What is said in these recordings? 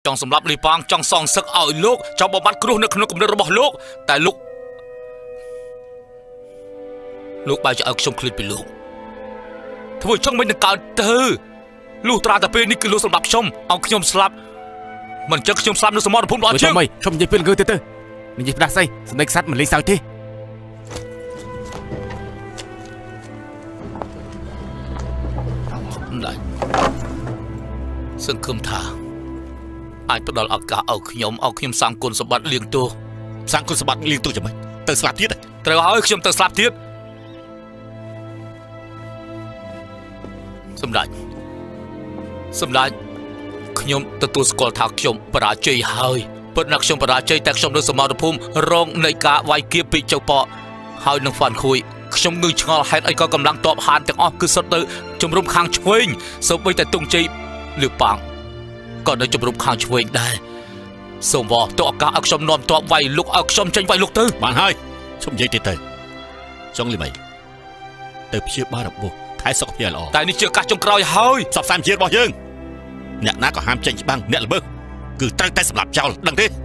ចង់សម្លាប់លីប៉ងចង់សងសឹកឲ្យលោកចង់បំបត្តិគ្រោះនៅក្នុងគំនិតរបស់លោកតែលោកបែរជាឲ្យខ្ញុំឃ្លាតពីលោកធ្វើចង់មិននឹងកើតទៅលុះត្រាតែពេលនេះគឺលោកសម្លាប់ខ្ញុំឲ្យខ្ញុំស្លាប់មិនចឹងខ្ញុំស្លាប់នៅសមរភូមិដល់ជើងខ្ញុំនិយាយពេលងើទៅនិយាយផ្ដាស់ស្អីសម្ដីខ្សាត់មិនលេងសើចទេសង្ឃឹមថាអាចផ្ដល់ឱកាសឲ្យខ្ញុំសាងគុណសម្បត្តិលៀងទោសសាងគុណសម្បត្តិលៀងទោសយ៉ាងម៉េចទៅស្លាប់ទៀតត្រូវហើយខ្ញុំទៅស្លាប់ទៀតសម្ដេចខ្ញុំទទួលស្គាល់ថាខ្ញុំបរាជ័យហើយពិតណាស់ខ្ញុំបរាជ័យតែខ្ញុំនៅសមរភូមិរងនៃការវាយគៀបពីចៅប៉ហើយនឹងហ្វាន់ខួយខ្ញុំងើយឆ្ងល់ហេតុអីក៏កម្លាំងទ័ពហានទាំងអស់គឺសុទ្ធទៅជំរុំខាងឆ្វេងសូម្បីតែទងជ័យលឺប៉ាងក៏នៅជំរុំខាងឆ្វេងដែរសូមវល់ទៅឱកាសឲ្យខ្ញុំនាំទ័ពវាយលុកឲ្យខ្ញុំចេញវាយលុកទៅបានហើយខ្ញុំនិយាយទៀតទៅចង់លីបីទៅព្យាបាលរបួសថែសុខភាពល្អតែនេះជាឱកាសចុងក្រោយហើយសពសាមជាតិរបស់យើងអ្នកណាក៏ហាមចេញច្បាំងអ្នកល្មើសគឺត្រូវតែសម្លាប់ចោលដឹងទេ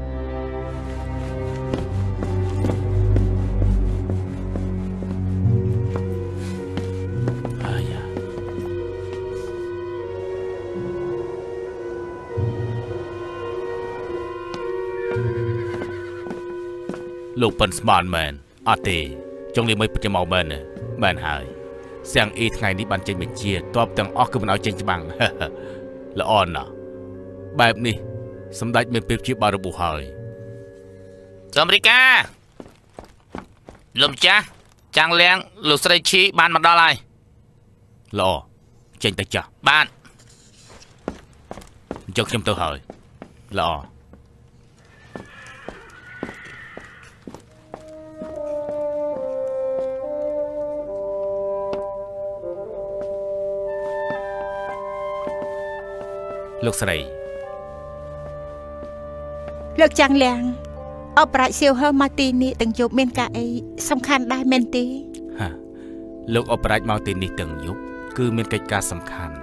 លោកប៉ិនស្មានមែនអត់ទេចង់លីមិនពិតជាមកមែនហើយសៀងអ៊ីថ្ងៃនេះបានចេញបញ្ជាតបទាំងអស់គឺមិនឲ្យចេញច្បាំងល្អណាស់បែបនេះសម្ដេចមានពេលជាបារបួសហើយអាមេរិកាលោកម្ចាស់ចាំងលៀងលោកស្រីឈីបានមកដល់ហើយល្អចេញទៅចាស់បានអញ្ចឹងខ្ញុំទៅហើយល្អលោកស្រីលោកចាំងលៀងអបរាជសៀវហឺមកទីនេះទាំងយប់មានការអីសំខាន់ដែរមែនទេលោកអបរាជមកទីនេះទាំងយប់គឺមានកិច្ចការសំខាន់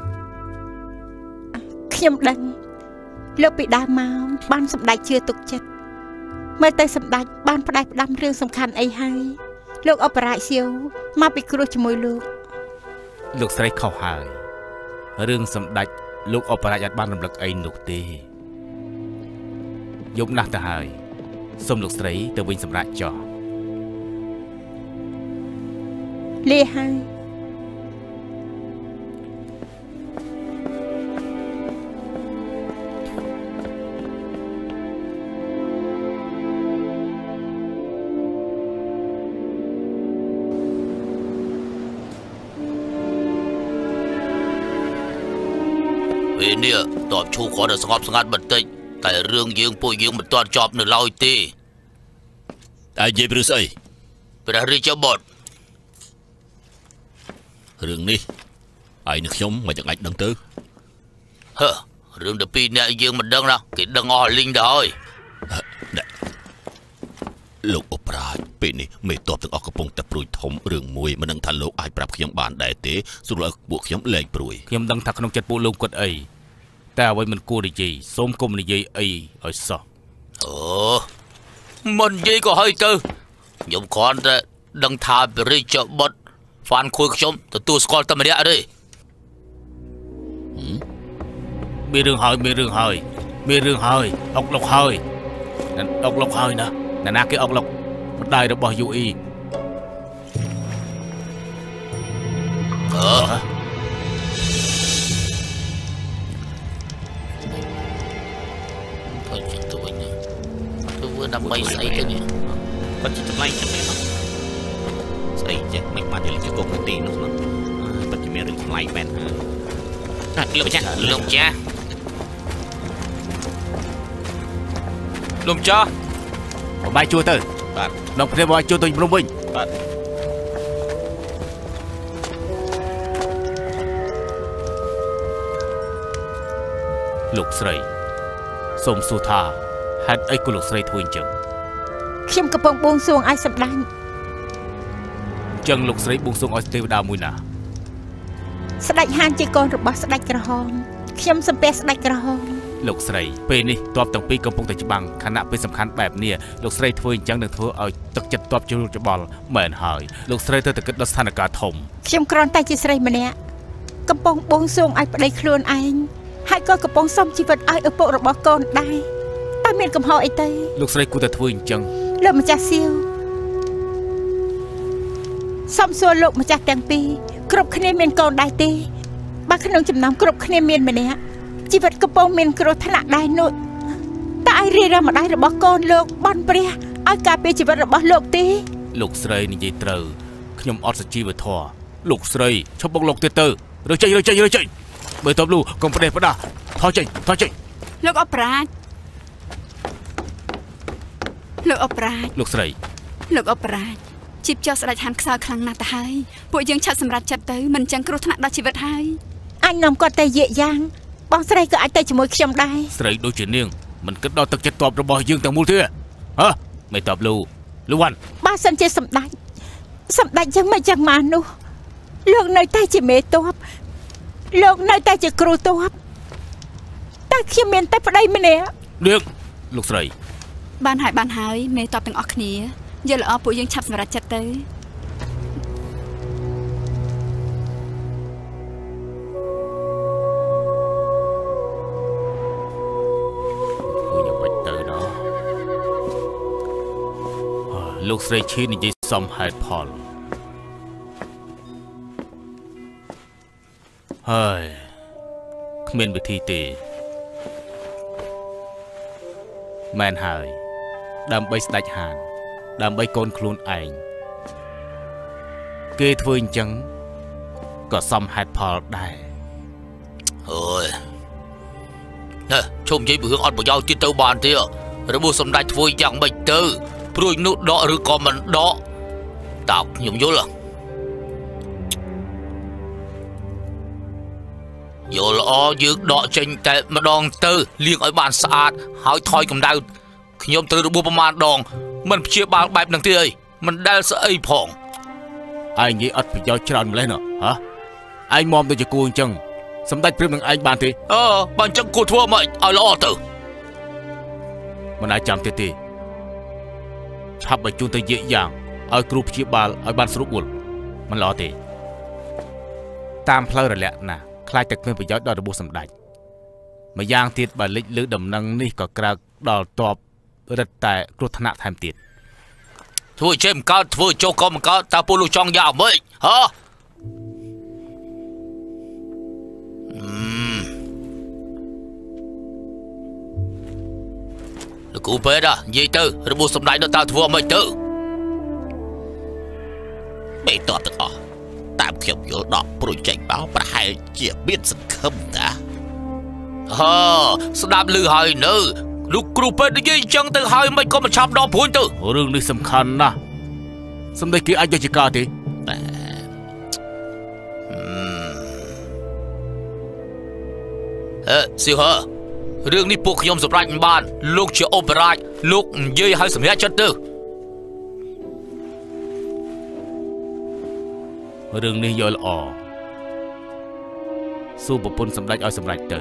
ខ្ញុំដឹងលោកពីដើមមកបានសម្ដេចជឿទុកចិត្តមើលទៅសម្ដេចបានផ្ដាច់ផ្ដាំរឿងសំខាន់អីហើយលោកអបរាជសៀវមកពិគ្រោះជាមួយលោកស្រីខុសហើយរឿងសម្ដេចលោកអបរាជអាចបានរំលឹកអីនោះទេយប់ណាស់ទៅហើយសូមលោកស្រីទៅវិញសម្រាប់ចោះលាហើយពេលនេះតបឈូគាត់ស្ងប់ស្ងាត់បន្តិចតែរឿងពួកយើងមិនទាន់ចប់នៅឡើយទេតែនិយាយព្រឹស្អីព្រះរាជបុត្ររឿងនេះឯងនឹងខ្ញុំមិនចង់អាចដឹងទៅរឿងដល់ពីរអ្នកយើងមិនដឹងណាគេដឹងអស់លីងទៅហើយលោកអបរាជពេលនេះមេតបទាំងអស់កំពុងតែព្រួយធំរឿងមួយមិនដឹងថាលោកអាចប្រាប់ខ្ញុំបានដែរទេស្រួលឲ្យពួកខ្ញុំលែងព្រួយខ្ញុំដឹងថាក្នុងចិត្តពួកលោកគាត់អីតែអ្វីមិនគួរនិយាយសូមកុំនិយាយអីឲ្យសោះមិននិយាយក៏ហើយទៅខ្ញុំគ្រាន់តែដឹងថាព្រះរាជបុត្រហ្វាន់ខួយខ្ញុំទទួលស្គាល់តែម្នាក់ទេមានរឿងហើយអុកលុកហើយអុកលុកហើយណាណាគេអុកលុកម្ដាយរបស់យូអ៊ីដើម្បីស្អីទៅនេះគាត់ជាចម្លែកចឹងទេស្អីចេះមិនបានទៅជាកុំទីនោះពិតជាមានរឿងចម្លែកមែនលោកម្ចាស់លោកម្ចាស់បបាយជួទៅបាទលោកព្រះបបាយជួទៅព្រមវិញបាទលោកស្រីសូមសួរថាហេតុអីក៏លោកស្រីធ្វើអញ្ចឹងខ្ញុំកំពុងបួងសួងឲ្យសម្ដេចចឹងលោកស្រីបួងសួងឲ្យទេវតាមួយណាស្ដេចហានជាកូនរបស់ស្ដេចក្រហមខ្ញុំសំពះស្ដេចក្រហមលោកស្រីពេលនេះទ័ពទាំងពីរកំពុងតែច្បាំងខណៈពេលសំខាន់បែបនេះលោកស្រីធ្វើអញ្ចឹងនឹងធ្វើឲ្យទឹកចិត្តទ័ពជ្រួលច្បល់មែនហើយលោកស្រីទៅតែគិតដល់ស្ថានភាពធំខ្ញុំគ្រាន់តែជាស្រីម្នាក់កំពុងបួងសួងឲ្យប្តីខ្លួនឯងហើយក៏កំពុងសុំជីវិតឲ្យឪពុករបស់កូនដែរតែមានកំហុសអីទៅលោកស្រីគួរតែធ្វើអញ្ចឹងលោកម្ចាស់សៀវសំសួរលោកម្ចាស់ទាំងពីរគ្រប់គ្នាមានកូនដែរទេបើក្នុងចំណោមគ្រប់គ្នាមានម្នាក់ជីវិតកំពុងមានគ្រោះថ្នាក់ដែរនោះតែឯរីរ៉ាម្ដាយរបស់កូនលោកបន់ព្រះឲ្យការពារជីវិតរបស់លោកទេលោកស្រីនិយាយត្រូវខ្ញុំអត់សុជីវធម៌លោកស្រីឈប់បុកលោកទៀតទៅរើចេញបើតបលូកុំប្រទេសប្រដាថយចេញលោកអប្រាជ្ញលោកស្រីលោកអប្រាជ្ញជីបចោះស្ដេចហានខ្សោយខ្លាំងណាស់ទៅហើយពួកយើងឆាប់សម្រេចចិត្តទៅមិនចឹងគ្រោះថ្នាក់ដល់ជីវិតហើយអញនាំគាត់ទៅយាកយ៉ាងបងស្រីក៏អាចទៅជាមួយខ្ញុំដែរស្រីដូចជានាងមិនគិតដល់ទឹកចិត្តតបរបស់យើងទាំងមូលទេហ៎មិនតបលូវ៉ាន់បើសិនជាសម្ដេចយ៉ាងមិនយ៉ាងម៉ានោះលោកនៅតែជាមេតបលោកនៅតែជាគ្រូតបតែខ្ញុំមានតែប្តីម្នាក់លោកស្រីបានហើយមេតបទាំងអស់គ្នាយល់ល្អពួកយើងឆាប់សម្រេចចិត្តទៅលោកស្រីឈីនិយាយសមហេតុផលហើយគ្មានវិធីទេមែនហើយដើម្បីស្ដេចហានដើម្បីកូនខ្លួនឯងគេធ្វើអញ្ចឹងក៏សមហេតុផលដែរអូយណែជុំនិយាយរឿងអត់ប្រយោជន៍ទៀតទៅបានទេរបួសសម្ដេចធ្វើយ៉ាងម៉េចទៅព្រួយនោះដកឬក៏មិនដកតើខ្ញុំយល់ល្អយើងដកចេញតែម្ដងទៅលាងឲ្យបានស្អាតហើយថយកម្ដៅខ្ញុំត្រូវរបួសប្រមាណដងមិនព្យាបាលបែបហ្នឹងទេអីមិនដែលស្អីផងឯងនិយាយអត់ប្រយោជន៍ច្រើនម្លេះណាហ៎ឯងមកដូចជាគួរអញ្ចឹងសម្ដេចព្រៀបនឹងឯងបានទេបើអញ្ចឹងគួរធ្វើមកឲ្យល្អទៅមិនអាចចាំទេឆាប់បញ្ជូនទៅយាកយ៉ាងឲ្យគ្រូព្យាបាលឲ្យបានស្រួលមិនល្អទេតាមផ្លូវរលាក់ណាខ្លាចតែគ្មានប្រយោជន៍ដល់របួសសម្ដេចម្យ៉ាងទៀតបើលិចលឺដំណឹងនេះក៏ក្រើកដល់តបរឹតតែគ្រោះថ្នាក់ថែមទៀតធ្វើចេះមិនកើតធ្វើចុះក៏មិនកើតតើពលលោកចង់យ៉ាងម៉េចហ៎លោកគ្រូពេទ្យនិយាយទៅរបួសសម្ដេចដល់តើធ្វើមិនទៅមេតបទាំងអស់តាមខ្ញុំយល់ដកព្រួយចេញមកប្រហែលជាមានសង្ឃឹមតាស្ដាប់ឮហើយនៅលោកគ្រូពេទ្យនិយាយអញ្ចឹងទៅហើយមិនក៏មិនឆាប់ដកព្រួយទៅរឿងនេះសំខាន់ណាស់សម្ដេចគេអាចយកជាការទេសៀវរឿងនេះពួកខ្ញុំសម្រេចមិនបានលោកជាអូបរាជលោកនិយាយឲ្យសម្រេចចិត្តទៅរឿងនេះយល់ល្អសួរប្រពន្ធសម្ដេចឲ្យសម្រេចទៅ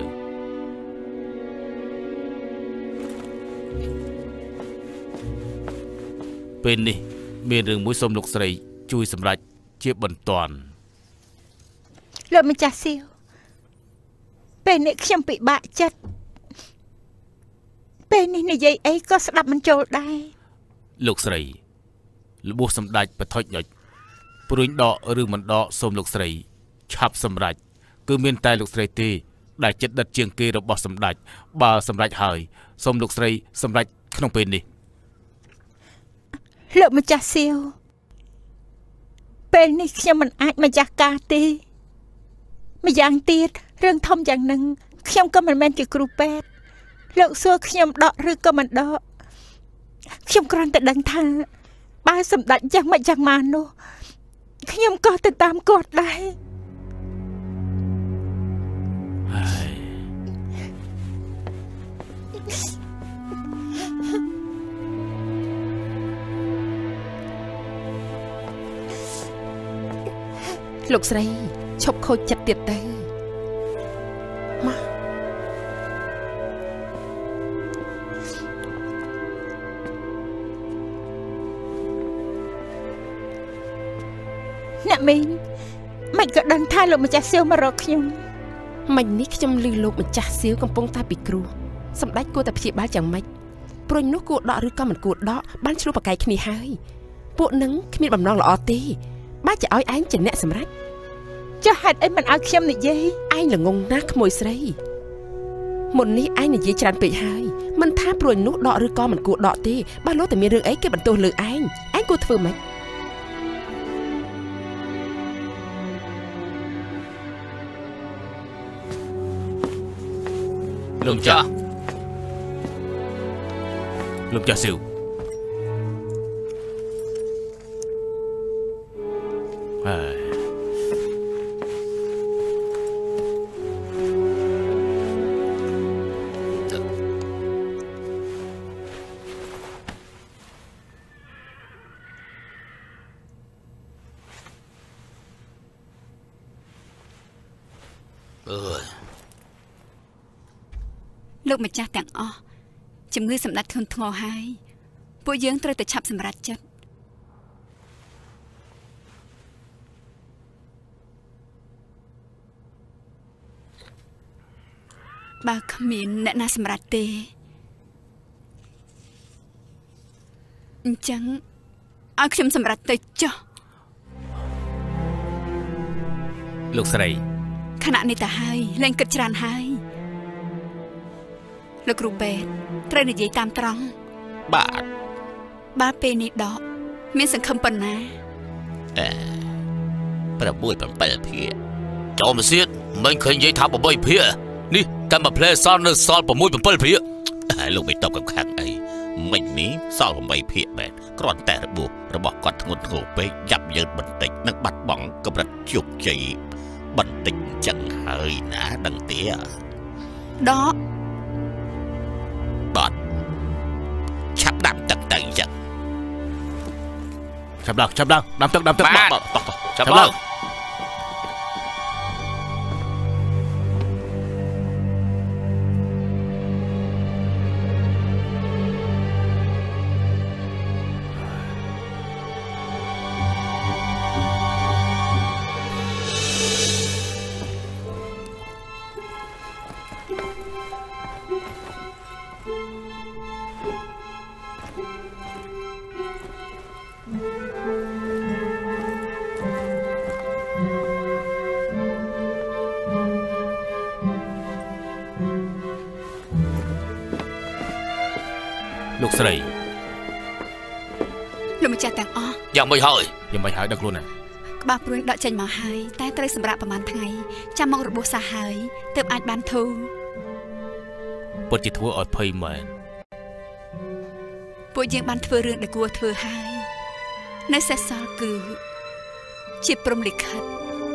ពេលនេះមានរឿងមួយសូមលោកស្រីជួយសម្រេចជាបន្ទាន់លោកម្ចាស់សៀវពេលនេះខ្ញុំពិបាកចិត្តពេលនេះនិយាយអីក៏ស្ដាប់មិនចូលដែរលោកស្រីរបួសសម្ដេចបថុចញ៉ុចព្រួយដកឬមិនដកសូមលោកស្រីឆាប់សម្រេចគឺមានតែលោកស្រីទេដែលចិត្តដិតជាងគេរបស់សម្ដេចបើសម្រេចហើយសូមលោកស្រីសម្រេចក្នុងពេលនេះលោកម្ចាស់សៀវពេលនេះខ្ញុំមិនអាចម្ចាស់ការទេម្យ៉ាងទៀតរឿងធំយ៉ាងហ្នឹងខ្ញុំក៏មិនមែនជាគ្រូពេទ្យលោកសួរខ្ញុំដកឬក៏មិនដកខ្ញុំគ្រាន់តែដឹងថាបើសម្ដេចយ៉ាងម៉េចយ៉ាងម៉ានោះខ្ញុំក៏ទៅតាមគាត់ដែរលោកស្រីឈប់ខូចចិត្តទៀតទៅមកអ្នកមីងមិនក៏ដឹងថាលោកម្ចាស់សៀវមករកខ្ញុំមិននេះខ្ញុំឮលោកម្ចាស់សៀវកំពុងតែពិគ្រោះសម្ដេចគួរតែព្យាបាលយ៉ាងម៉េចព្រួយនោះគួរដកឬក៏មិនគួរដកបានឆ្លោះប្រកែកគ្នាហើយពួកនឹងគ្មានបំណងល្អទេបើจะឲ្យឯងជាអ្នកសម្រេចចុះហេតុអីមិនឲ្យខ្ញុំនិយាយឯងល្ងងណាស់ក្មួយស្រីមុននេះឯងនិយាយច្រើនពេកហើយមិនថាព្រួយនោះដកឬក៏មិនគួរដកទេបើលោកតែមានរឿងអីគេបន្ទោសលើឯងគួរធ្វើម៉េចលោកចាស់ស៊ីវហើយលោកម្ចាស់ទាំងអស់ជំងឺសម្ដេចធ្ងន់ធ្ងរហើយពួកយើងត្រូវតែឆាប់សម្រេចចិត្តបើគ្មានអ្នកណាសម្រេចទេអញ្ចឹងឲ្យខ្ញុំសម្រេចទៅចុះលោកស្រីខណៈនេះទៅហើយលែងគិតច្រើនហើយលោកគ្រូបេតត្រូវនិយាយតាមត្រង់បាទបើពេលនេះដកមានសង្ឃឹមប៉ុណ្ណា 6-7 ភាគចូលមកសៀតមិនឃើញនិយាយថា8ភាគនេះតែមកផ្លែសល់នៅសល់6-7ភាគលោកមិនតបកំខាំងអីមិញនេះសល់8ភាគមែនគ្រាន់តែរបួសរបស់គាត់ធ្ងន់ធ្ងរពេកយ៉ាប់យ៉ឺតបន្តិចនិងបាត់បង់កម្រិតជោគជ័យបន្តិចចឹងហើយណាដឹងទេដកបាត់ឆាប់ដាំទឹកទៅចឹងឆាប់ឡើងដាំទឹកបាទឆាប់ឡើងលោកស្រីលោកម្ចាស់ទាំងអស់យ៉ាងមិនហើយដឹងខ្លួនណាក្បាលព្រួយដកចេញមកហើយតែត្រូវសម្រាប់ប្រហែលថ្ងៃចាំមករបួសសាហើយទើបអាចបានធូរពិតជាធ្វើឲ្យភ័យមែនពួកយើងបានធ្វើរឿងដែលគួរធ្វើហើយនៅសេសសល់គឺជាព្រំលិខិត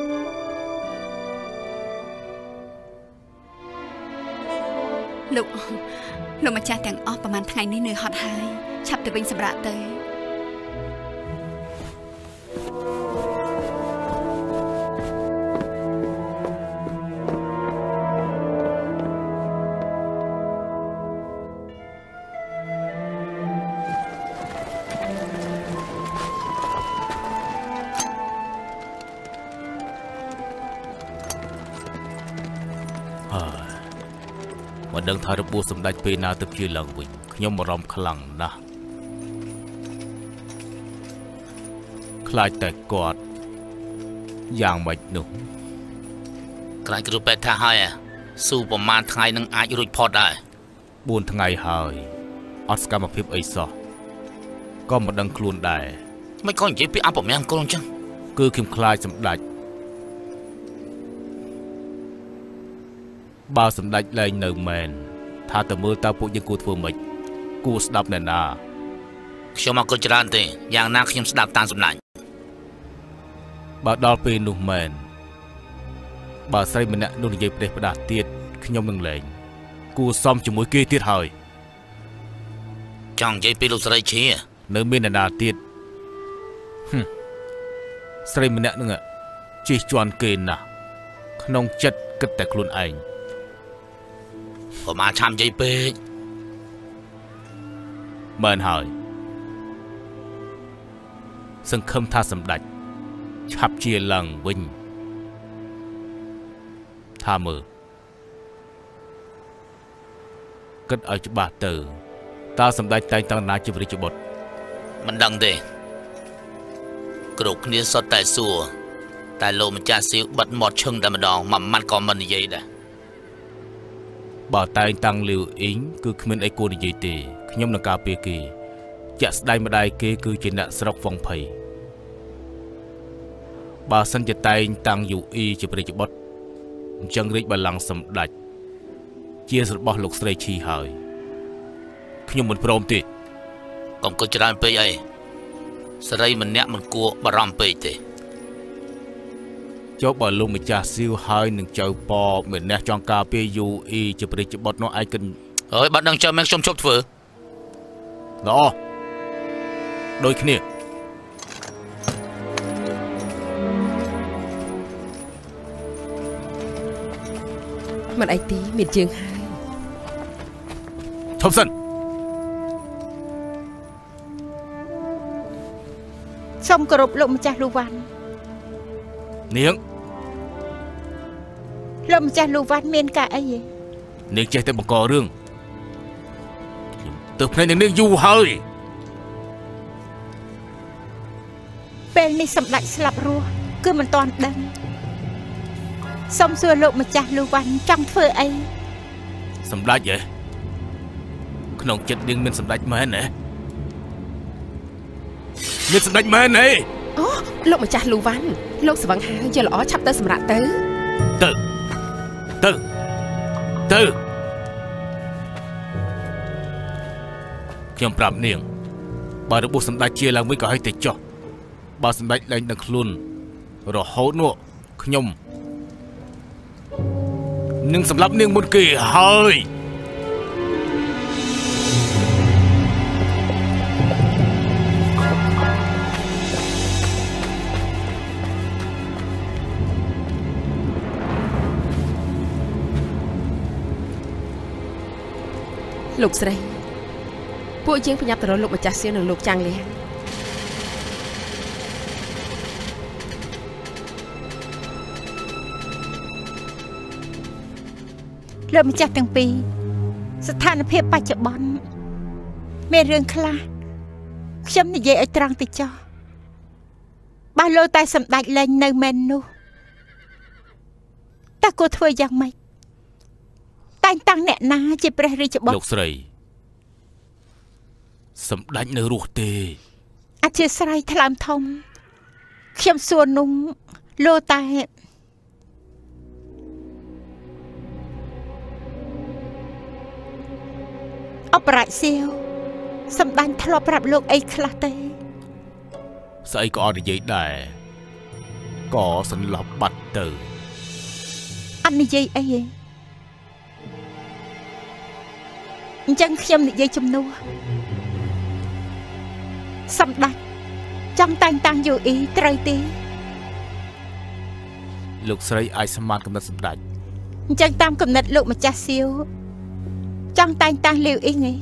លោកម្ចាស់ទាំងអស់ប្រហែលថ្ងៃនេះនៅហត់ហើយឆាប់ទៅវិញសម្រាប់ទៅមិនដឹងថារបួសសម្ដេចពេលណាទៅជាឡើងវិញខ្ញុំបារម្ភខ្លាំងណាស់ខ្លាចតែគាត់យ៉ាងម៉េចនោះខ្លាចគ្រូពេទ្យថាហើយស៊ូប្រហែលថ្ងៃនឹងអាចរួចផុតដែរ 4ថ្ងៃហើយអត់សកម្មភាពអីសោះក៏មិនដឹងខ្លួនដែរមិនក៏និយាយពីអពមង្គលអញ្ចឹងគឺខ្ញុំខ្លាចសម្ដេចបើសម្ដេចលែងនៅមែនថាទៅមើលតើពួកយើងគួរធ្វើម៉េចគួរស្ដាប់ណែណាខ្ញុំអត់គិតច្រើនទេយ៉ាងណាខ្ញុំស្ដាប់តាមសម្ដេចបើដល់ពេលនោះមែនបើស្រីម្នាក់នោះនិយាយផ្ដេសផ្ដាស់ទៀតខ្ញុំនឹងលែងគួរសមជាមួយគេទៀតហើយចង់និយាយពីលោកស្រីឈីនៅមាននរណាទៀតស្រីម្នាក់នឹងជិះជាន់គេណាស់ក្នុងចិត្តគិតតែខ្លួនឯងប្រហែលឆាំនិយាយពេកមែនហើយសង្ឃឹមថាសម្ដេចឆាប់ជាឡើងវិញថាមើលគិតឲ្យច្បាស់ទៅតើសម្ដេចតែងតាំងណាជារាជបុត្រមិនដឹងទេគ្រប់គ្នាសុទ្ធតែសួរតែលោកម្ចាស់សៀវបិទមាត់ឈឹងតែម្ដងមួយម៉ាត់ក៏មិននិយាយដែរបើតែងតាំងលាវអ៊ីងគឺគ្មានអីគួរនិយាយទេខ្ញុំនឹងការពារគេជាក់ស្ដែងម្ដាយគេគឺជាអ្នកស្រុកហ្វុងភ័យបើសិនជាតែងតាំងយូអ៊ីជាព្រះរាជបុត្រអញ្ចឹងរាជបល្ល័ង្កសម្ដេចជារបស់លោកស្រីឈីហើយខ្ញុំមិនព្រមទេកុំគិតច្រើនពេកអីស្រីម្នាក់មិនគួរបារម្ភពេកទេចុះបើលោកម្ចាស់សៀវហើយនឹងចៅប៉មានអ្នកចង់ការពារយូអ៊ីជាព្រះរាជបុត្រនោះឯងគិតអើយបាត់ដឹងចាំមែនខ្ញុំជប់ធ្វើល្អដូចគ្នាមិនអីទេមានជើងហើយឈប់សិនសូមគោរពលោកម្ចាស់លូវ៉ាន់នាងលោកម្ចាស់លូវ៉ាន់មានការអីនាងចេះតែបង្ករឿងទៅភ្នែកនាងយូរហើយពេលនេះសម្ដេចស្លាប់រស់គឺមិនទាន់ដឹងសូមសួរលោកម្ចាស់លូវ៉ាន់ចង់ធ្វើអីសម្ដេចហ៎ក្នុងចិត្តនាងមានសម្ដេចមែនហ៎មានសម្ដេចមែនហ៎អូលោកម្ចាស់លូវ៉ាន់លោកស្វឹងហើយយកល្អឆាប់ទៅសម្រាប់ទៅខ្ញុំប្រាប់នាងបើរបួសសម្ដេចជាឡើងវិញក៏ឲ្យតែចុះបើសម្ដេចលែងដឹងខ្លួនរហូតនោះខ្ញុំនឹងសម្លាប់នាងមុនគេហើយលោកស្រីពួកយើងប្រញាប់ទៅរកលោកម្ចាស់សៀវនិងលោកចាំងលៀងលោកម្ចាស់ទាំងពីរស្ថានភាពបច្ចុប្បន្នមានរឿងខ្លះខ្ញុំនិយាយឲ្យត្រង់ទៅចុះបើលោកតែសម្ដេចលែងនៅមែននោះតើគួរធ្វើយ៉ាងម៉េចតែងតាំងអ្នកណាជាព្រះរាជបុត្រលោកស្រីសម្ដេចនៅរស់ទេអធិស្ឋានថ្លើមធំខ្ញុំសួរនោះលោកតែអបរាជសៀវសម្ដេចធ្លាប់ប្រាប់លោកអីខ្លះទេស្អីក៏អត់និយាយដែរក៏សន្លប់បាត់ទៅអត់និយាយអីទេអញ្ចឹងខ្ញុំនិយាយជំនួសសម្ដេចចង់តែងតាំងយូអ៊ីត្រូវទេលោកស្រីអាចស្មានគំនិតសម្ដេចអញ្ចឹងតាមគំនិតលោកម្ចាស់សៀវចង់តែងតាំងលាវអ៊ីងឯង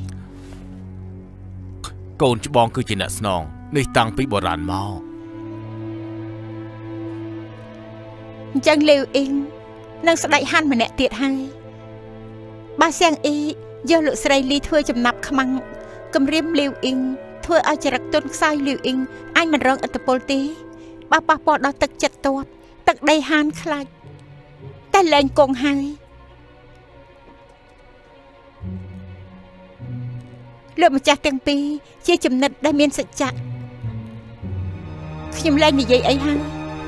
កូនច្បងគឺជាអ្នកស្នងនេះតាំងពីបុរាណមកអញ្ចឹងលាវអ៊ីងនឹងស្ដេចហាន់ម្នាក់ទៀតហើយបើសៀងអ៊ីយកលោកស្រីលីធ្វើចំណាប់ខ្មាំងគម្រាមលាវអ៊ីងធ្វើឲ្យចរិតទុនខ្សោយលាវអ៊ីងអញមិនរងឥទ្ធិពលទេបើប៉ះពាល់ដល់ទឹកចិត្តទ័ពទឹកដីហានខ្លាចតែលែងគង់ហើយលោកម្ចាស់ទាំងពីរជាចំណិតដែលមានសច្ចៈខ្ញុំលែងនិយាយអីហើយ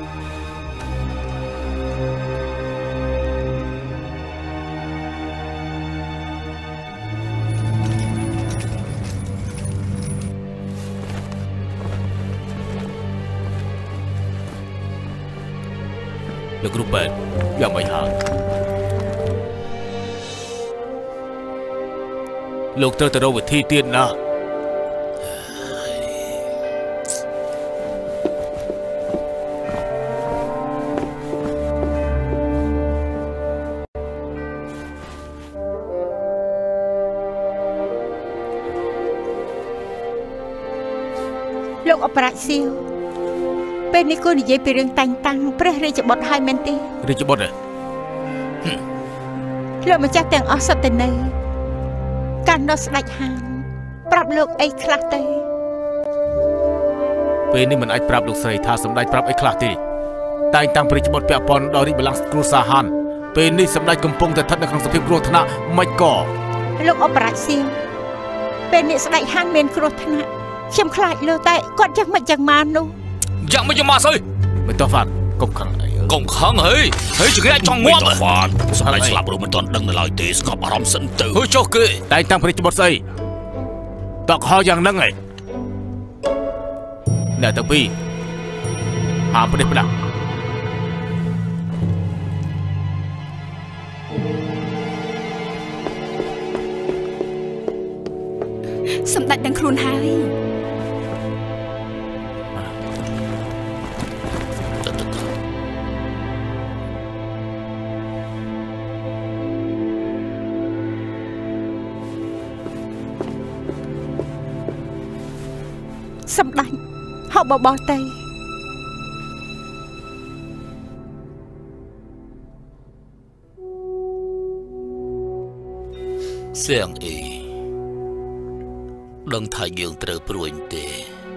លោកគ្រូបែនយ៉ាងម៉េចហើយលោកត្រូវទៅរកវិធីទៀតណាលោកអបរាជសៀវពេលនេះគូនិយាយពីរឿងតែងតាំងព្រះរាជបុត្រហើយមែនទេរាជបុត្រលោកម្ចាស់ទាំងអស់សុទ្ធតែនៅកាន់ដល់ស្ដេចហានប្រាប់លោកអីខ្លះទៅពេលនេះមិនអាចប្រាប់លោកស្រីថាសម្ដេចប្រាប់អីខ្លះទេតែងតាំងព្រះរាជបុត្រពាក់ព័ន្ធដល់រាជបល្ល័ង្កគ្រួសារហានពេលនេះសម្ដេចកំពុងតែស្ថិតនៅក្នុងសភាពគ្រោះថ្នាក់មិនក៏លោកអបរាជសៀងពេលនេះស្ដេចហានមានគ្រោះថ្នាក់ខ្ញុំខ្លាចលើតែគាត់យ៉ាងម៉េចយ៉ាងម៉ាននោះយ៉ាងម៉េចយ៉ាងម៉ានស្អីមិនតោះហ្វាតកុំខឹងអីកុំខឹងហេចង្រៃចង់ងាប់ហ្វាតសម្ដេចស្លាប់រួចមិនទាន់ដឹងនៅឡើយទេស្ងប់អារម្មណ៍សិនទៅចុះគេតែងតាំងព្រះរាជបុត្រស្អីតកហោយ៉ាងហ្នឹងឯងអ្នកទាំងពីរហាមប្រទេសផ្ដាំសម្ដេចដឹងខ្លួនហើយសម្ដេចហៅបបោះទៅសៀងអីដឹងថាយើងត្រូវព្រួយទេ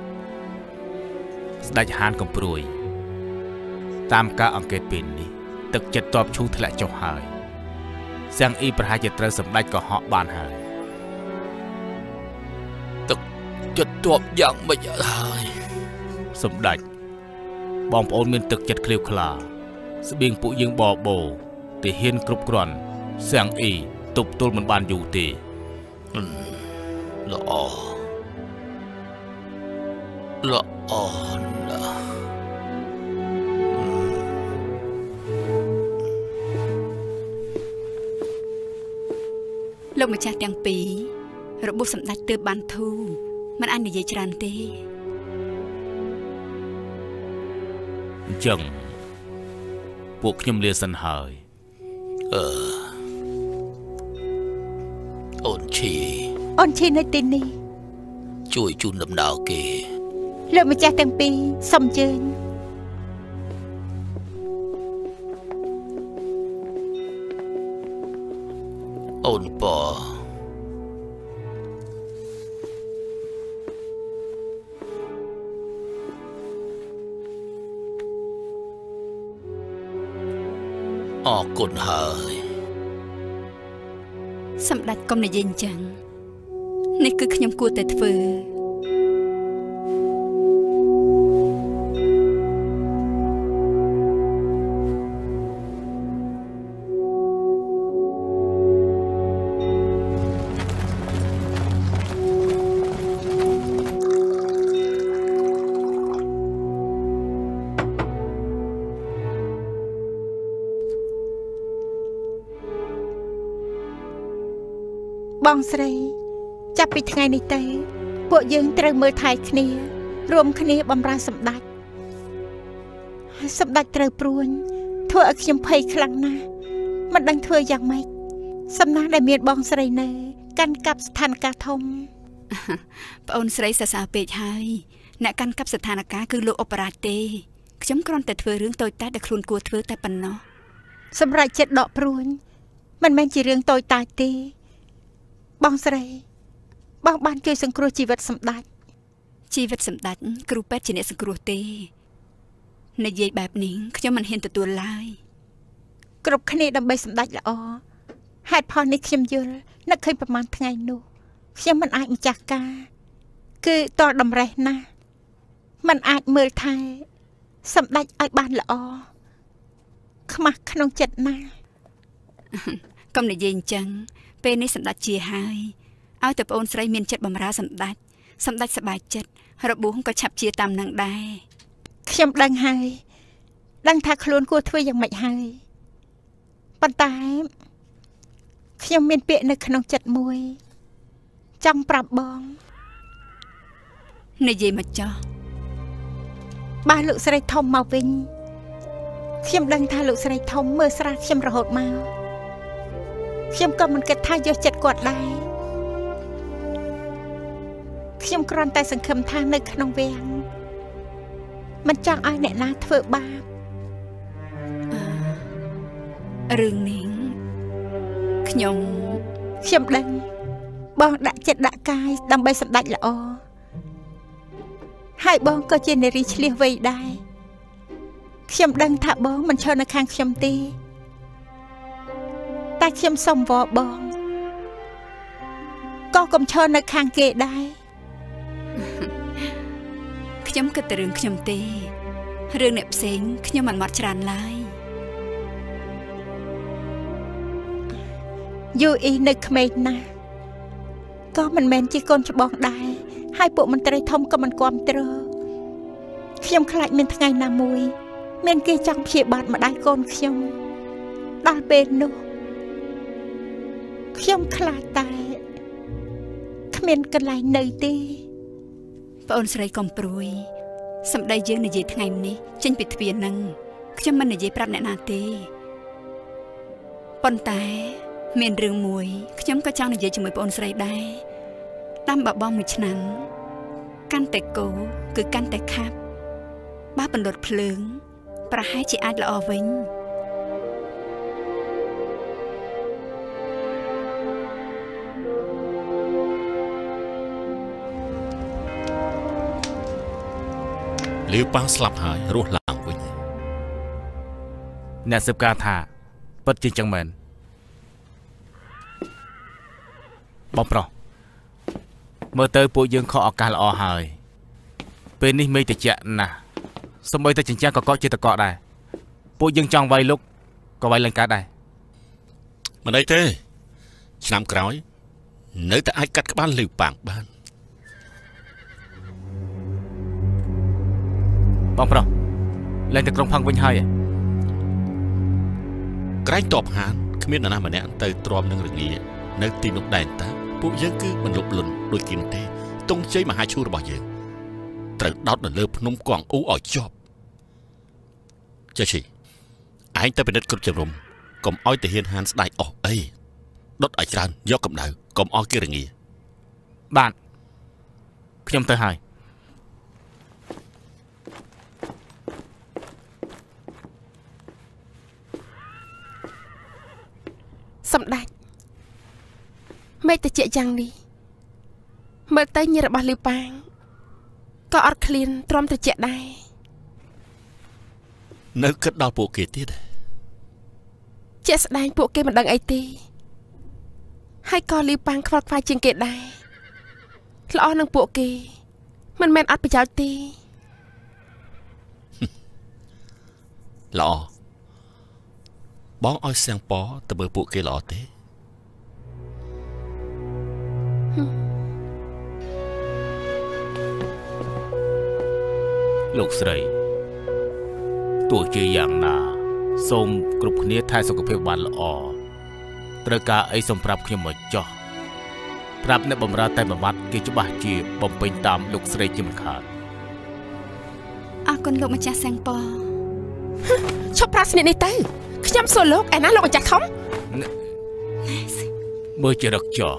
ស្ដេចហានកំព្រួយតាមការអង្កេតពេលនេះទឹកចិត្តតបឈូធ្លាក់ចុះហើយសៀងអ៊ីប្រហែលជាត្រូវសម្ដេចកុហកបានហើយទឹកចិត្តតបយ៉ាងម៉េចហើយសម្ដេចបងប្អូនមានទឹកចិត្តក្លៀវក្លាស្បៀងពួកយើងបបោទាហានគ្រប់គ្រាន់សៀងអ៊ីទប់ទល់មិនបានយូរទេល្អណាស់លោកម្ចាស់ទាំងពីររបួសសម្ដេចទើបបានធូរមិនអាចនិយាយច្រើនទេអញ្ចឹងពួកខ្ញុំលាសិនហើយអូនឈីនៅទីនេះជួយជូនដំណើរគេលោកម្ចាស់ទាំងពីរសូមអញ្ជើញអូនប៉អរគុណហើយសម្ដេចកុំនិយាយអញ្ចឹងនេះគឺខ្ញុំគួរតែធ្វើបងស្រីចាប់ពីថ្ងៃនេះទៅពួកយើងត្រូវមើលថែគ្នារួមគ្នាបម្រើសម្ដេចសម្ដេចត្រូវព្រួញធ្វើឲ្យខ្ញុំភ័យខ្លាំងណាស់មិនដឹងធ្វើយ៉ាងម៉េចសំណាងដែលមានបងស្រីនៅកាន់កាប់ស្ថានភាពធំប្អូនស្រីសរសើរពេកហើយអ្នកកាន់កាប់ស្ថានភាពគឺលោកអបរាជទេខ្ញុំគ្រាន់តែធ្វើរឿងតូចតាចដែលខ្លួនគួរធ្វើតែប៉ុណ្ណោះសម្រាប់ចិត្តដកព្រួញមិនមែនជារឿងតូចតាចទេបងស្រីបងបានជួយសង្គ្រោះជីវិតសម្ដេចគ្រូពេទ្យជាអ្នកសង្គ្រោះទេនិយាយបែបនេះខ្ញុំមិនហ៊ានទទួលឡើយគ្រប់គ្នាដើម្បីសម្ដេចល្អហេតុផលនេះខ្ញុំយល់នឹកឃើញប្រហែលថ្ងៃនោះខ្ញុំមិនអាចម្ចាស់ការគឺតលតម្រេះណាស់មិនអាចមើលថែសម្ដេចឲ្យបានល្អខ្មាស់ក្នុងចិត្តណាស់កុំនិយាយអញ្ចឹងពេលនេះសម្ដេចជាហើយឲ្យតែប្អូនស្រីមានចិត្តបម្រើសម្ដេចសប្បាយចិត្តរបួសក៏ឆាប់ជាតាមនឹងដែរខ្ញុំដឹងហើយដឹងថាខ្លួនគួរធ្វើយ៉ាងម៉េចហើយប៉ុន្តែខ្ញុំមានពាក្យនៅក្នុងចិត្តមួយចង់ប្រាប់បងនិយាយមកចុះបើលោកស្រីធំមកវិញខ្ញុំដឹងថាលោកស្រីធំមើលស្រាលខ្ញុំរហូតមកខ្ញុំក៏មិនគិតថាយកចិត្តគាត់ដែរខ្ញុំគ្រាន់តែសង្ឃឹមថានៅក្នុងវាំងមិនចង់ឲ្យអ្នកណាធ្វើបាបរឿងនេះខ្ញុំដឹងបងដាក់ចិត្តដាក់កាយដើម្បីសម្ដេចល្អហើយបងក៏ជានារីឆ្លៀសវៃដែរខ្ញុំដឹងថាបងមិនឈរនៅខាងខ្ញុំទេតែខ្ញុំសុំវល់បងក៏កុំឈរនៅខាងគេដែរខ្ញុំគិតតែរឿងខ្ញុំទេរឿងអ្នកផ្សេងខ្ញុំមិនមកច្រើនឡើយយូអ៊ីនៅក្មេងណាស់ក៏មិនមែនជាកូនច្បងដែរហើយពួកមន្ត្រីធំក៏មិនគាំទ្រខ្ញុំខ្លាចមានថ្ងៃណាមួយមានគេចង់ព្យាបាទម្ដាយកូនខ្ញុំដល់ពេលនោះខ្ញុំខ្លាចតែគ្មានកន្លែងនៅទេប្អូនស្រីកំព្រួយសម្ដីយើងនិយាយថ្ងៃនេះចេញពីទ្វារនឹងខ្ញុំមិននិយាយប្រាប់អ្នកណាទេប៉ុន្តែមានរឿងមួយខ្ញុំក៏ចង់និយាយជាមួយប្អូនស្រីដែរតាមបបងមួយឆ្នាំកាន់តែគោគឺកាន់តែខាប់បើបណ្ដុតភ្លើងប្រហែលជាអាចល្អវិញលាវប៉ាងស្លាប់ហើយរស់ឡើងវិញអ្នកស៊ើបការថាពិតជាចឹងមែនបងប្រុសមើលទៅពួកយើងខកឱកាសល្អហើយពេលនេះមេឃត្រជាក់ណាស់សូម្បីតែចិញ្ចាំងក៏កកជាតកកដែរពួកយើងចង់វាយលុកក៏វាយឡើងកើតដែរមិនអីទេឆ្នាំក្រោយនៅតែអាចកាត់ក្បាលលាវប៉ាងបានបងប្រុសឡើងទៅក្រុងផឹងវិញហើយក្រែងតបហានគ្មាននរណាម្នាក់ទៅទ្រាំនឹងរងានៅទីនោះដែរតាពួកយើងគឺមិនលុបលុនដូចគេនោះទេទង់ជ័យមហាឈូររបស់យើងត្រូវដោតនៅលើភ្នំកងអ៊ូឲ្យជាប់ចេះឈីឯងទៅពិនិត្យគ្រប់ជំរំកុំឲ្យទាហានហានស្ដាយអស់អីដុតឲ្យច្រើនយកកម្ដៅកុំឲ្យគេរងាបាទខ្ញុំទៅហើយសម្ដេចមេឃត្រជាក់យ៉ាងនេះមើលទៅញារបស់លាវប៉ាងក៏អត់ឃ្លានទ្រាំត្រជាក់ដែរនៅគិតដល់ពួកគេទៀតជាក់ស្ដែងពួកគេមិនដឹងអីទេហើយក៏លាវប៉ាងខ្វល់ខ្វាយជាងគេដែរល្អនឹងពួកគេមិនមែនអត់ប្រយោជន៍ទេល្អបងឲ្យសៀងប៉ទៅមើលពួកគេល្អទេលោកស្រីទោះជាយ៉ាងណាសូមគ្រប់គ្នាថែសុខភាពបានល្អត្រូវការអីសូមប្រាប់ខ្ញុំមកចោះប្រាប់អ្នកបម្រើតែមួយម៉ាត់គេច្បាស់ជាបំពេញតាមលោកស្រីជាមិនខានអរគុណលោកម្ចាស់សៀងប៉ឈប់ប្រាស្និកនេះទៅខ្ញុំសួរលោកឯណាលោកម្ចាស់ធំមើលជារកចោ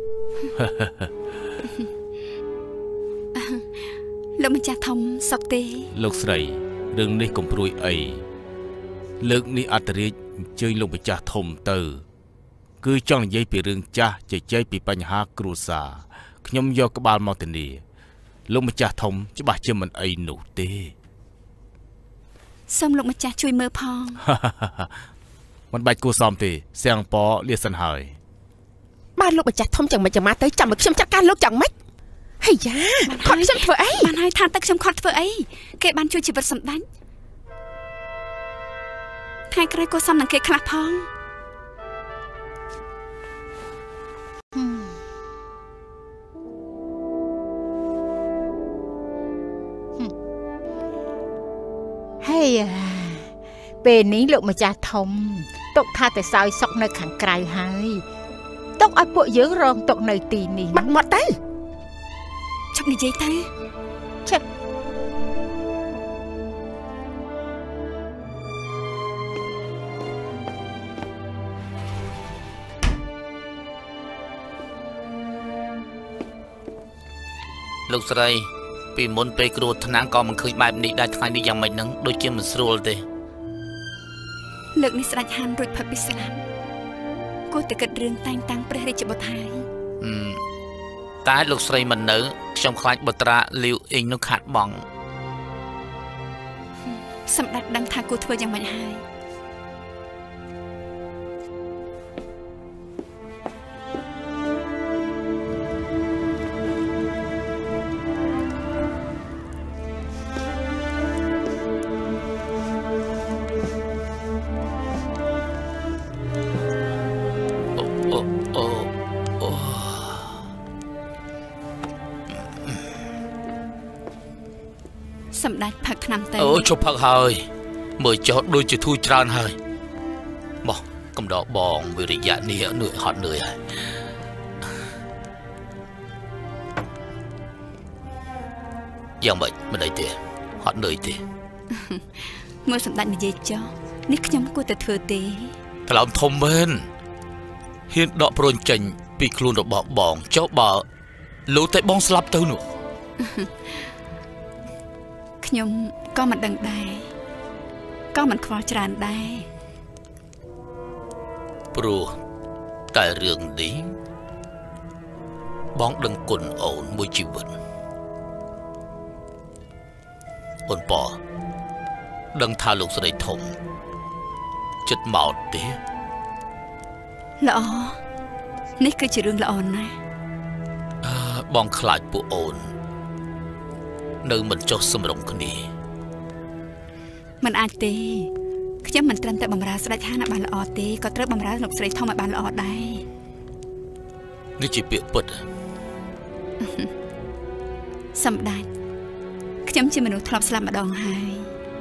លោកម្ចាស់ធំសុខទេលោកស្រីរឿងនេះកុំព្រួយអីលើកនេះអត្តរាជអញ្ជើញលោកម្ចាស់ធំទៅគឺចង់និយាយពីរឿងចាស់ជជែកពីបញ្ហាគ្រួសារខ្ញុំយកក្បាលមកធានាលោកម្ចាស់ធំច្បាស់ជាមិនអីនោះទេសូមលោកម្ចាស់ជួយមើលផងមិនបាច់គួរសមទេសៀងប៉លាសិនហើយបើលោកម្ចាស់ធំchẳngមិនចាំមកទៅចាំឲ្យខ្ញុំចាត់ការលោកchẳngម៉េចហើយយ៉ាខត់ខ្ញុំធ្វើអីបានហើយថាតែខ្ញុំខត់ធ្វើអីគេបានជួយជីវិតសម្ដេចថ្ងៃក្រោយក៏សំនឹងគេខ្លះផងហើយពេលនេះលោកម្ចាស់ធំទុកថាតែសោយសុកនៅខាងក្រៅហើយទុកឲ្យពួកយើងរងទុកនៅទីនេះបាត់មកទៅឈប់និយាយទៅចាលោកស្រីពពីមុនពេលគ្រូថ្នាំក៏មិនឃើញបែបនេះដែរថ្ងៃនេះយ៉ាងម៉េចហ្នឹងដូចជាមិនស្រួលទេលើកនេះស្ដេចហានរួចផុតពីស្លាប់គួរតែគិតរឿងតែងតាំងព្រះរាជបុត្រហើយតែលោកស្រីមិននៅខ្ញុំខ្លាចបុត្រាលាវអ៊ីងនោះខាត់បងសម្ដេចដឹងថាគួរធ្វើយ៉ាងម៉េចហើយសម្ដេចផឹកថ្នាំទៅអូជប់ផឹកហើយមើលចុះដូចជាធូរច្រើនហើយបោះកំដរបងវិរិយៈនេះនឿយហត់នឿយហើយយ៉ាងម៉េចមិនអីទេហត់នឿយទេមើលសម្ដេចនិយាយចុះនេះខ្ញុំគួរតែធ្វើទេថ្លើមធំមែនហ៊ានដកព្រួញចេញពីខ្លួនរបស់បងចុះបើលោកតែបងស្លាប់ទៅនោះខ្ញុំក៏មិនដឹងដែរក៏មិនខ្វល់ច្រើនដែរព្រោះតែរឿងនេះបងដឹងគុណអូនមួយជីវិតអូនប៉ដឹងថាលោកស្រីធំចិត្តមកទេល្អនេះគឺជារឿងល្អណាស់បងខ្លាចពួកអូននៅមិនចុះសម្រុងគ្នាមិនអាចទេខ្ញុំមិនត្រឹមតែបម្រើស្ដេចហានឲ្យបានល្អទេក៏ត្រូវបម្រើលោកស្រីធំឲ្យបានល្អដែរនេះជាពាក្យពិតសម្ដេចខ្ញុំជាមនុស្សធ្លាប់ស្លាប់ម្ដងហើយ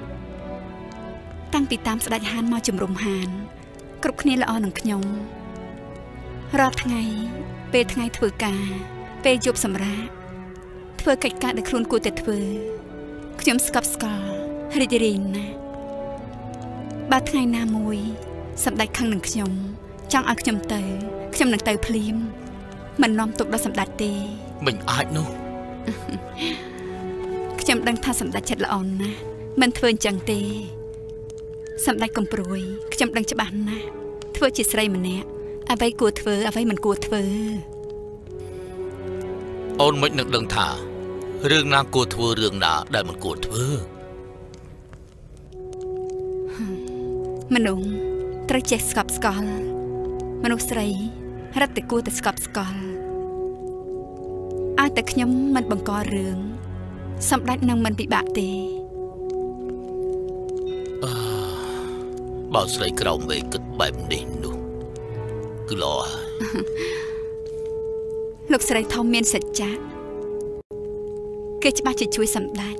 តាំងពីតាមស្ដេចហានមកជំរុំហានគ្រប់គ្នាល្អនឹងខ្ញុំរាល់ថ្ងៃពេលថ្ងៃធ្វើការពេលយប់សម្រាកធ្វើកិច្ចការដែលខ្លួនគួរតែធ្វើខ្ញុំស្កប់ស្កល់រីករាយណាស់បើថ្ងៃណាមួយសម្ដេចខឹងនឹងខ្ញុំចង់ឲ្យខ្ញុំទៅខ្ញុំនឹងទៅភ្លាមមិននាំទុកដល់សម្ដេចទេមិនអាចនោះខ្ញុំដឹងថាសម្ដេចចិត្តល្អណាស់មិនធ្វើអញ្ចឹងទេសម្ដេចកំព្រួយខ្ញុំដឹងច្បាស់ណាស់ធ្វើជាស្រីម្នាក់អ្វីគួរធ្វើអ្វីមិនគួរធ្វើអូនមិននឹងដឹងថារឿងណាគួរធ្វើរឿងណាដែលមិនគួរធ្វើមនុស្សត្រូវចេះស្កប់ស្កល់មនុស្សស្រីរឹតតែគួរតែស្កប់ស្កល់ឲ្យតែខ្ញុំមិនបង្ករឿងសម្ដេចនឹងមិនពិបាកទេបើស្រីក្រៅមេគិតបែបនេះនោះគឺល្អលោកស្រីធំមានសច្ចៈគេច្បាស់ជាជួយសម្ដេច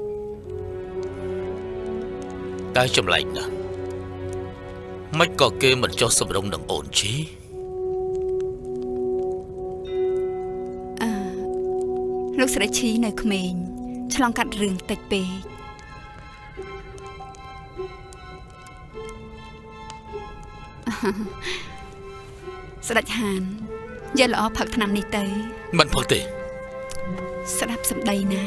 តែចម្លែកណាស់មិនក៏គេមិនចុះសម្រុងនឹងអូនជីលោកស្រីឈីនៅក្មេងឆ្លងកាត់រឿងតិចពេកស្ដេចហានយកល្អផឹកថ្នាំនេះទៅមិនផឹកទេស្ដាប់សម្ដីណា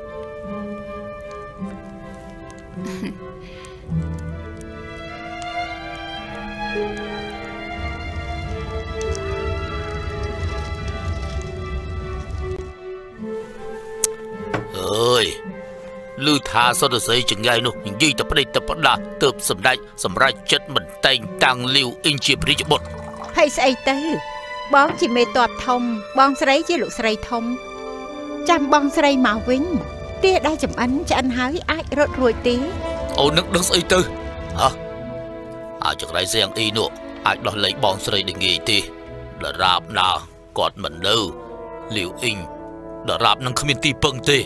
អើយលឺថាសុទ្ធស័យចង្អែនោះនិយាយទៅប្តីទៅផ្ដាស់ទើបសម្ដេចសម្រេចចិត្តមិនតែងតាំងលាវអ៊ីងជាព្រះរាជបុត្រហើយស្អីទៅបងជាមេតបធំបងស្រីជាលោកស្រីធំចាំបងស្រីមកវិញទាដែលចំអិនឆ្អិនហើយអាចរត់រួចទេអូននឹងដឹងស្អីទៅហ៎អាចក្រៃសៀងអ៊ីនោះអាចដោះលែងបងស្រីได้ងាយទេដរាបណាគាត់មិននៅលាវអ៊ីងដរាបនឹងគ្មានទីពឹងទេ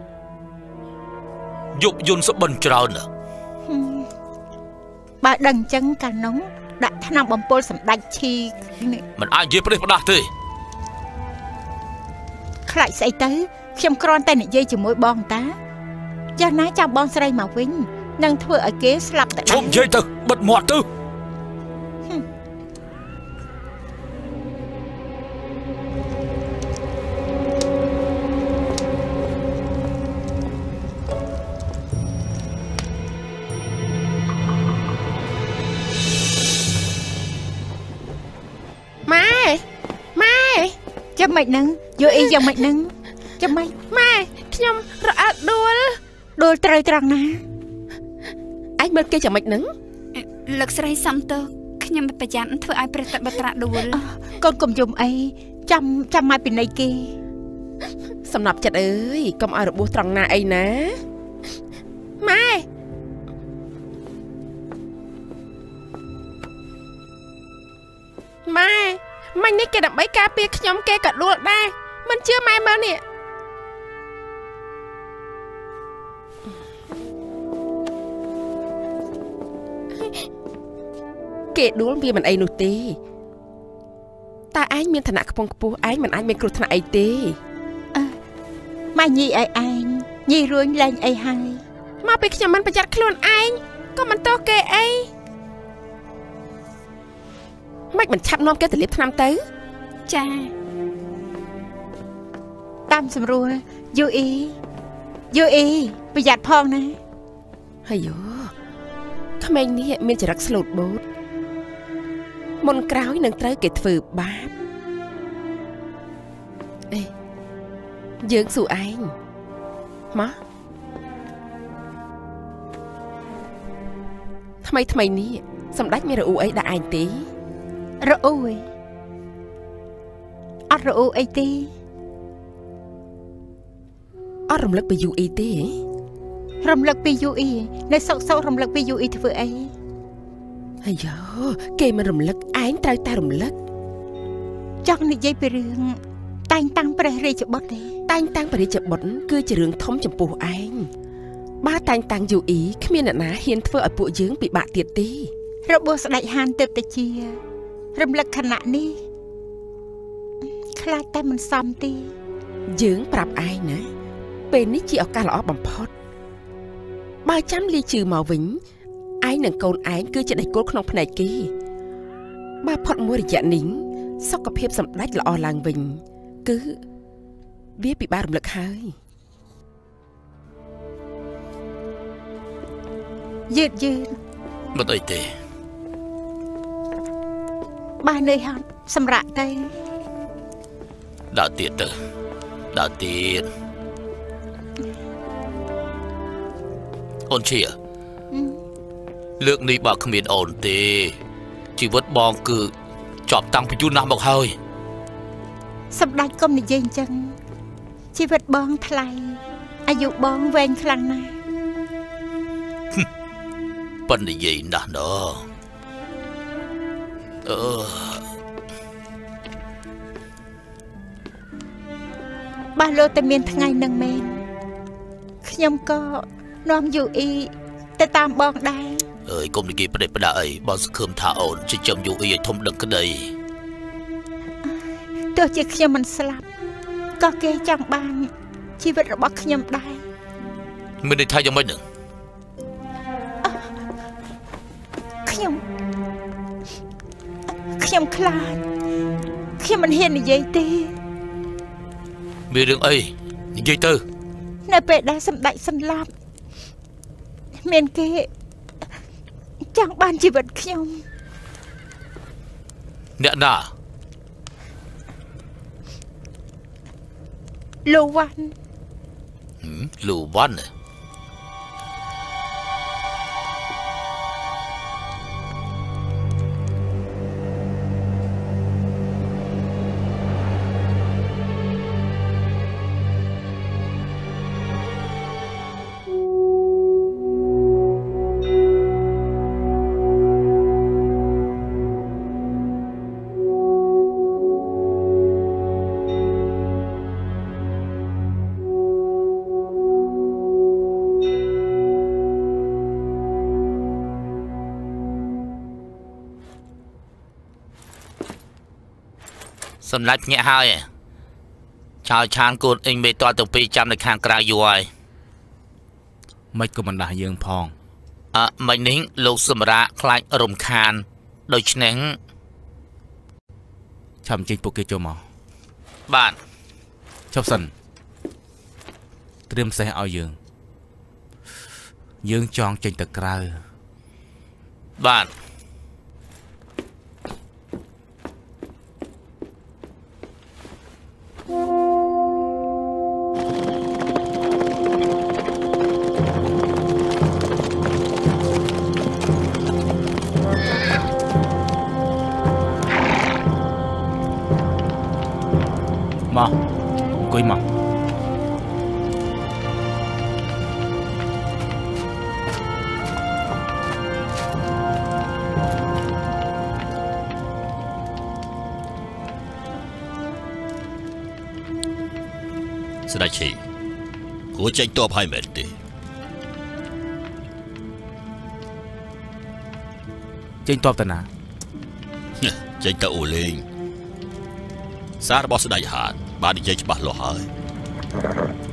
យប់យន់ស្បិនច្រើនណាបើដឹងចឹងកាលនោះដាក់ថ្នាំបំពុលសម្ដេចឈីមិនអាចនិយាយប្រេះផ្ដាស់ទេខ្លាចស្អីទៅខ្ញុំគ្រាន់តែនិយាយជាមួយបងតាយ៉ាងណាចាំបងស្រីមកវិញនឹងធ្វើឲ្យគេស្លាប់តែឈប់និយាយទៅបិទមាត់ទៅចាំមិនហ្នឹងយកអីយ៉ាងមិនហ្នឹងចាំមិនម៉ែខ្ញុំរអិលដួលត្រូវត្រង់ណាឯងមើលគេចាំមិនហ្នឹងលោកស្រីសំទោសខ្ញុំប្រយ័ត្នធ្វើឲ្យព្រះតបត្រាដួលកូនកុំយំអីចាំមកពីនៃគេសំណាប់ចិត្តអើយកុំឲ្យរបួសត្រង់ណាអីណាម៉ែម៉ែនេះគេដើម្បីការពារខ្ញុំគេក៏ដួលដែរមិនជឿម៉ែមើលនេះគេដួលវាមិនអីនោះទេតើឯងមានឋានៈខ្ពង់ខ្ពស់ឯងមិនអាចមានគ្រោះថ្នាក់អីទេម៉ែញីឲ្យឯងញីរួញលែងអីហើយមកពេលខ្ញុំមិនប្រយ័ត្នខ្លួនឯងក៏មិនទោសគេអីមិនឆាប់នាំគេទៅលាបថ្នាំទៅចាតាមស្រួលយូអ៊ីប្រយ័ត្នផងណាអាយ៉ូក្មេងនេះមានចរិតស្លូតបូតមុនក្រោយនឹងត្រូវគេធ្វើបាបអេយើងសួរឯងមកថ្មីនេះសម្ដេចមានរអ៊ូអីដាក់ឯងទេរអ៊ូអត់រអ៊ូអីទេអត់រំលឹកពីយូអ៊ីទេរំលឹកពីយូអ៊ីនៅសុករំលឹកពីយូអ៊ីធ្វើអីអាយ៉ូគេមិនរំលឹកឯងត្រូវតែរំលឹកចង់និយាយពីរឿងតែងតាំងព្រះរាជបុត្រទេតែងតាំងព្រះរាជបុត្រគឺជារឿងធំចំពោះឯងបើតែងតាំងយូអ៊ីគ្មានអ្នកណាហ៊ានធ្វើឲ្យពួកយើងពិបាកទៀតទេរបួសស្ដេចហានទើបតែជារំលឹកខណៈនេះខ្លាចតែមិនសមទេយើងប្រាប់ឯងណាពេលនេះជាឱកាសល្អបំផុតបើចាំលាជឿមកវិញឯងនិងកូនឯងគឺជាដៃគោលក្នុងភ្នែកគេបើផុតមួយរយៈនេះសុខភាពសម្ដេចល្អឡើងវិញគឺវាពិបាករំលឹកហើយយឺតមិនអីទេបាននឿយហត់សម្រាប់ទៅដើរទៀតអូនជាលើកនេះបើគ្មានអូនទេជីវិតបងគឺជាប់តាំងពីយូរណាស់មកហើយសម្ដេចកុំនិយាយអញ្ចឹងជីវិតបងថ្លៃអាយុបងវែងខ្លាំងណាស់ប៉ុន្តែនិយាយណាស់ណ៎បើលោកតែមានថ្ងៃនឹងមែនខ្ញុំក៏នាំយូអ៊ីទៅតាមបងដែរអើយកុំនិយាយប្រដេកប្រដាអីបងសង្ឃឹមថាអូនចិញ្ចឹមយូអ៊ីឲ្យធំដឹងក្តីទោះជាខ្ញុំមិនស្លាប់ក៏គេចង់បានជីវិតរបស់ខ្ញុំដែរមានន័យថាយ៉ាងម៉េចនឹងខ្ញុំខ្លាចខ្ញុំមិនហ៊ាននិយាយទេមានរឿងអីនិយាយទៅនៅពេលដែលសម្ដេចសន្លប់មានគេចង់បានជីវិតខ្ញុំអ្នកណាលូវ៉ាន់សម្លាច់ញាក់ហើយចោលឆានកូនអ៊ីងមេតទាំងពីរចាំនៅខាងក្រៅយូរហើយមិនក៏មិនដាស់យើងផងមិញនេះលោកសម្រាខ្លាចរំខានដូច្នេះចាំចេញពួកគេចូលមកបាទចុះសិនត្រៀមសេះឲ្យយើងចង់ចេញទៅក្រៅបាទអង្គុយមកស្ដេចឈីគួរចេញតបឲ្យមែនទេចេញតបតាណាចេញទៅអូលេងសាររបស់ស្ដេចហានបាននិយាយច្បាស់លាស់ហើយ